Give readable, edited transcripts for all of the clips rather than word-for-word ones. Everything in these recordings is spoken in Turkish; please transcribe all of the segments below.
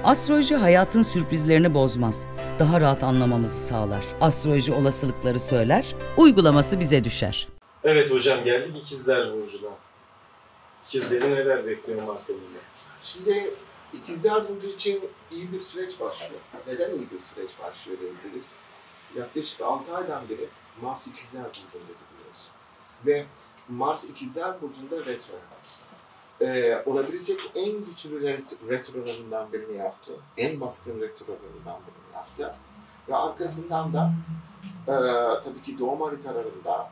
Astroloji hayatın sürprizlerini bozmaz. Daha rahat anlamamızı sağlar. Astroloji olasılıkları söyler, uygulaması bize düşer. Evet hocam, geldik İkizler Burcu'na. İkizleri neler bekliyor Mart ayında? Şimdi İkizler Burcu için iyi bir süreç başlıyor. Neden iyi bir süreç başlıyor diyebiliriz? Yaklaşık 6 aydan beri Mars İkizler Burcu'nda biliyoruz. Ve Mars İkizler Burcu'nda retro. Olabilecek en güçlü retrolarından birini yaptı. En baskın retrolarından birini yaptı. Ve arkasından da tabii ki doğum haritalarında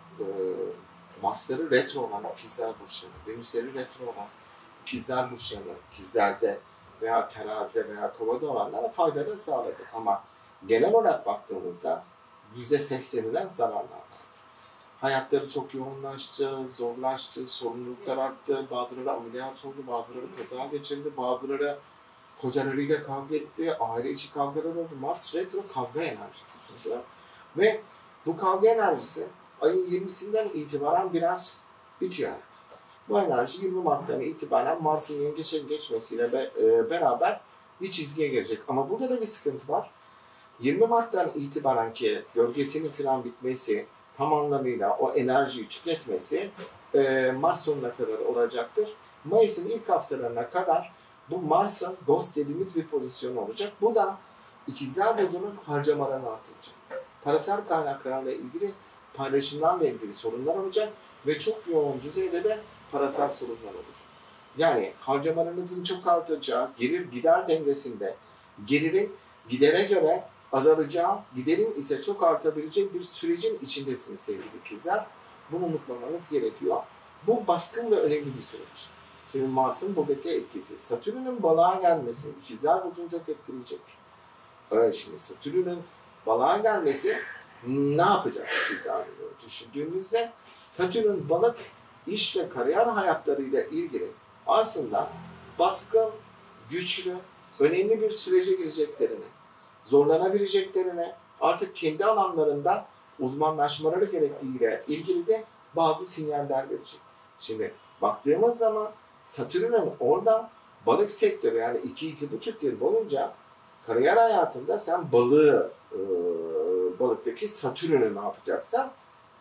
Mars'ları retro olan ikizler burçları, Venüs'leri retro olan ikizler burçları, ikizlerde veya terazide veya kovada olanlara faydalı sağladı. Ama genel olarak baktığımızda %80'inden zararlar vardı. Hayatları çok yoğunlaştı, zorlaştı, sorumluluklar arttı, bazıları ameliyat oldu, bazıları kaza geçirdi, bazıları kocalarıyla kavga etti, aile içi kavgalar oldu. Mars retro kavga enerjisi çünkü. Ve bu kavga enerjisi ayın 20'sinden itibaren biraz bitiyor. Bu enerji 20 Mart'tan itibaren Mars'ın yengeçe geçmesiyle beraber bir çizgiye gelecek. Ama burada da bir sıkıntı var. 20 Mart'tan itibaren ki gölgesinin falan bitmesi, tam anlamıyla o enerjiyi tüketmesi Mart sonuna kadar olacaktır. Mayıs'ın ilk haftalarına kadar bu Mars'ın ghost dediğimiz bir pozisyon olacak. Bu da İkizler Burcu'nun harcamalarını artıracak. Parasal kaynaklarla ilgili, paylaşımlarla ilgili sorunlar olacak ve çok yoğun düzeyde de parasal sorunlar olacak. Yani harcamalarınızın çok artacağı, gelir gider dengesinde gelirin gidere göre azalacağı, giderin ise çok artabilecek bir sürecin içindesiniz sevgili ikizler. Bunu unutmamanız gerekiyor. Bu baskın ve önemli bir süreç. Şimdi Mars'ın buradaki etkisi, Satürn'ün balığa gelmesi İkizler Burcu'nu çok etkileyecek. Şimdi Satürn'ün balığa gelmesi ne yapacak İkizler Burcu'nu düşündüğümüzde Satürn balık iş ve kariyer hayatlarıyla ilgili aslında baskın, güçlü, önemli bir sürece gireceklerini, zorlanabileceklerine, artık kendi alanlarında uzmanlaşmaları gerektiğiyle ilgili de bazı sinyaller verecek. Şimdi baktığımız zaman Satürn'ün orada balık sektörü yani 2-2,5 yıl boyunca kariyer hayatında sen balıktaki Satürn'ü ne yapacaksan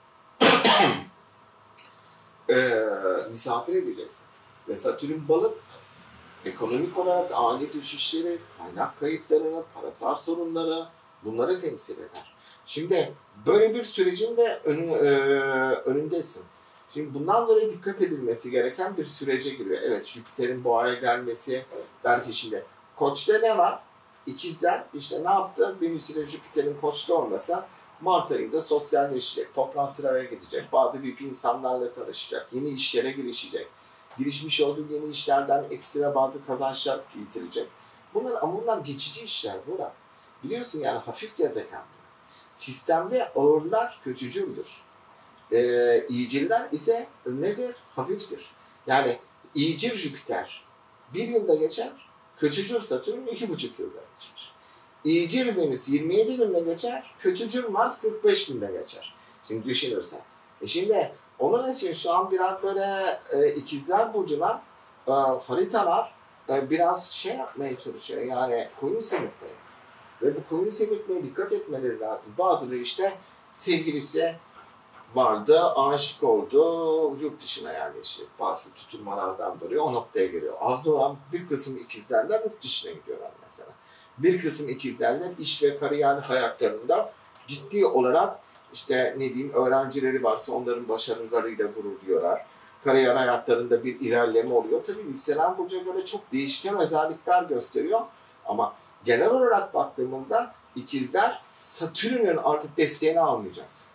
misafir edeceksin. Ve Satürn balık ekonomik olarak ani düşüşleri, kaynak kayıplarını, parasal sorunları bunları temsil eder. Şimdi böyle bir sürecin de önündesin. Şimdi bundan dolayı dikkat edilmesi gereken bir sürece giriyor. Evet, Jüpiter'in boğaya gelmesi, belki şimdi Koç'ta ne var? İkizler işte ne yaptı? Venüs ile Jüpiter'in Koç'ta olmasa Mart ayında sosyalleşecek, toplantılara gidecek, bazı VIP insanlarla tanışacak, yeni işlere girişecek. Girişmiş olduğu yeni işlerden ekstra bazı kazançlar getirecek. Bunlar geçici işler Burak. Biliyorsun yani hafif gezegen. Sistemde ağırlar kötücüldür. İyiciller ise nedir? Hafiftir. Yani iyicil Jüpiter 1 yılda geçer, kötücül Satürn 2,5 yılda geçer. İyicil Venüs 27 günde geçer, kötücül Mars 45 günde geçer. Şimdi düşünürsen. Şimdi onun için şu an biraz böyle İkizler Burcu'na haritalar biraz şey yapmaya çalışıyor. Yani koyun semirtmeye. Ve bu koyun semirtmeye dikkat etmeleri lazım. Bazıları işte sevgilisi vardı, aşık oldu, yurt dışına yerleşti. Bazı tutulmalardan dolayı o noktaya geliyor. Az da olan bir kısım ikizlerler yurt dışına gidiyorlar mesela. Bir kısım ikizlerler iş ve kariyer hayatlarında ciddi olarak işte ne diyeyim öğrencileri varsa onların başarılarıyla gurur duyuyorlar. Kariyer hayatlarında bir ilerleme oluyor. Tabii yükselen burca göre çok değişken özellikler gösteriyor. Ama genel olarak baktığımızda ikizler Satürn'ün artık desteğini almayacaksın.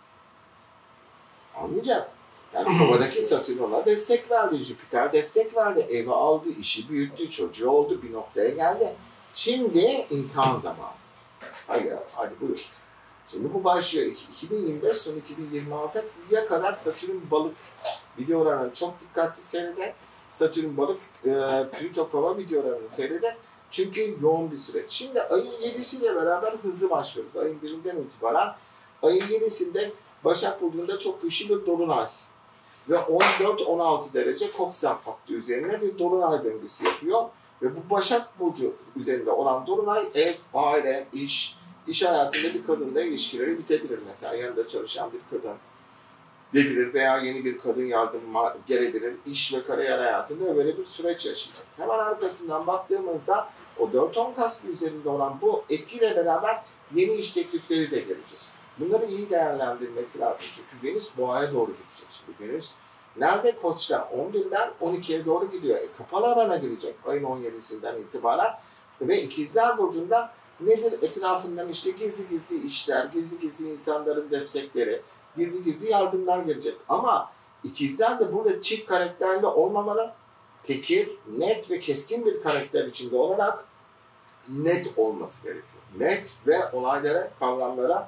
Almayacak. Yani kovadaki Satürn ona destek verdi, Jüpiter destek verdi, evi aldı, işi büyüttü, çocuğu oldu, bir noktaya geldi. Şimdi imtihan zamanı. Hadi buyur. Şimdi bu başlıyor. 2025 son 2026'ya kadar Satürn balık videolarını çok dikkatli seyreder. Satürn balık Plüto kova videolarını seyreder. Çünkü yoğun bir süreç. Şimdi ayın 7'siyle beraber hızlı başlıyoruz. Ayın 1'inden itibaren ayın 7'sinde Başak Burcu'nda çok güçlü bir dolunay ve 14-16 derece Koksal hattı üzerine bir dolunay döngüsü yapıyor. Ve bu Başak Burcu üzerinde olan dolunay ev, aile, iş hayatında bir kadınla ilişkileri bitebilir mesela. Yanında çalışan bir kadın debilir veya yeni bir kadın yardıma gelebilir. İş ve kariyer hayatında böyle bir süreç yaşayacak. Hemen arkasından baktığımızda o 4-10 Kasım üzerinde olan bu etkiyle beraber yeni iş teklifleri de gelecek. Bunları iyi değerlendirmesi lazım. Çünkü Venüs Boğa'ya doğru gidecek. Şimdi Venüs nerede? Koç'ta 11'den 12'ye doğru gidiyor. Kapalı alana girecek ayın 17'sinden itibaren. Ve İkizler Burcu'nda nedir? Etrafından işte gizli gizli işler, gizli gizli insanların destekleri, gizli gizli yardımlar gelecek. Ama ikizler de burada çift karakterli olmamalı. Tekir, net ve keskin bir karakter içinde olarak net olması gerekiyor. Net ve olaylara, kavramlara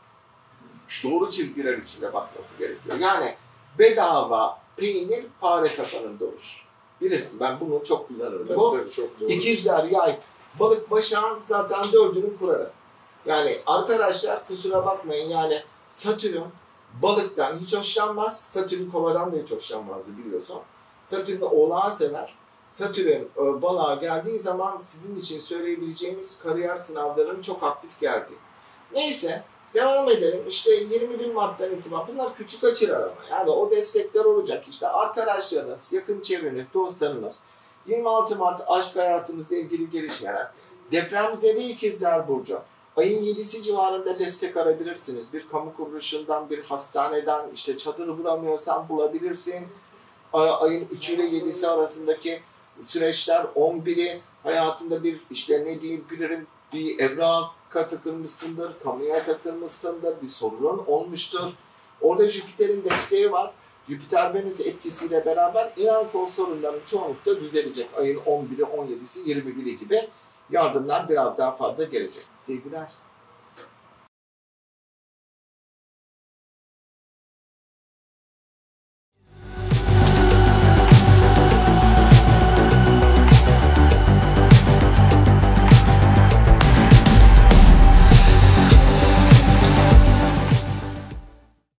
doğru çizgiler içinde bakması gerekiyor. Yani bedava peynir fare kapanında olur. Bilirsin, ben bunu çok kullanırım. Tabii, Bu çok doğru. ikizler, yay, balık, başağın zaten 4'ünün kuralı. Yani arkadaşlar kusura bakmayın, yani Satürn balıktan hiç hoşlanmaz. Satürn kovadan da hiç hoşlanmazdı biliyorsun. Satürn oğlağı sever. Satürn balığa geldiği zaman sizin için söyleyebileceğimiz kariyer sınavlarının çok aktif geldiği. Neyse devam edelim. İşte 21 Mart'tan itibaren bunlar küçük açılar ama. Yani o destekler olacak. İşte arkadaşlarınız, yakın çevreniz, dostlarınız. 26 Mart aşk hayatınızla ilgili gelişmeler. Depremzede İkizler Burcu. Ayın 7'si civarında destek arayabilirsiniz. Bir kamu kuruluşundan, bir hastaneden, işte çadır bulamıyorsan bulabilirsin. Ayın 3 ile 7'si arasındaki süreçler, 11'i hayatında bir işte ne diyeyim bilirim, bir evraka takılmışsındır, kamuya takılmışsındır, bir sorunun olmuştur. Orada Jüpiter'in desteği var. Jüpiter-Venüs etkisiyle beraber inan ki o sorunların çoğunlukla düzelecek. Ayın 11'i, 17'si, 21'i gibi yardımlar biraz daha fazla gelecek. Sevgiler.